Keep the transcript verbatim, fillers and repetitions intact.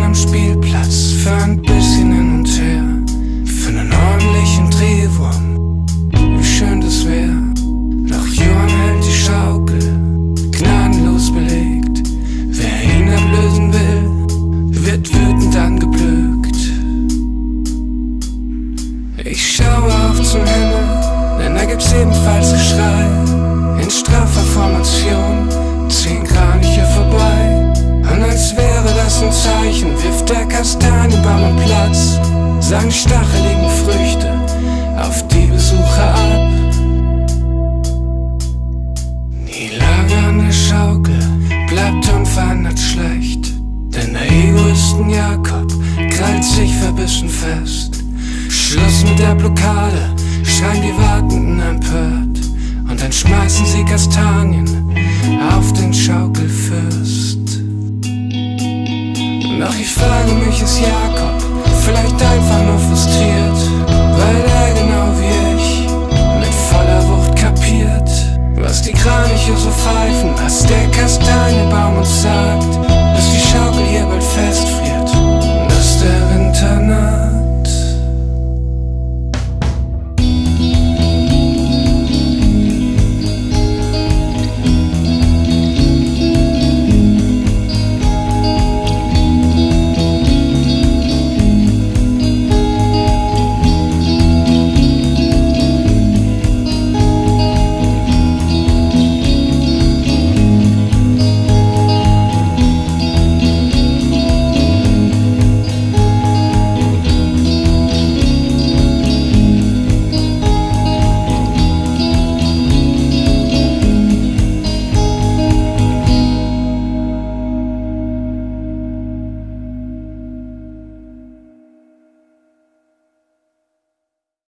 am Spielplatz für ein bisschen hin und her, für einen ordentlichen Drehwurm, wie schön das wär. Doch Johann hält die Schaukel gnadenlos belegt. Wer ihn ablösen will, wird wütend angeblökt. Ich schaue auf zum Himmel, denn da gibt's ebenfalls Geschrei. In straffer Formation ziehen Kraniche vorbei. Und als wäre das ein Zeichen, wirft der Kastanienbaum am Platz seine stacheligen Früchte auf die Besucher ab. Die Lage an der Schaukel bleibt unverändert schlecht, denn der Egoisten Jakob krallt sich verbissen fest. Schluss mit der Blockade, schreien die Wartenden empört, und dann schmeißen sie Kastanien auf den Schaukelfürst. Doch ich frage mich, ist Jakob vielleicht einfach nur frustriert, weil er genau wie ich mit voller Wucht kapiert, was die Kraniche so pfeifen, was der Kastanienbaum uns sagt.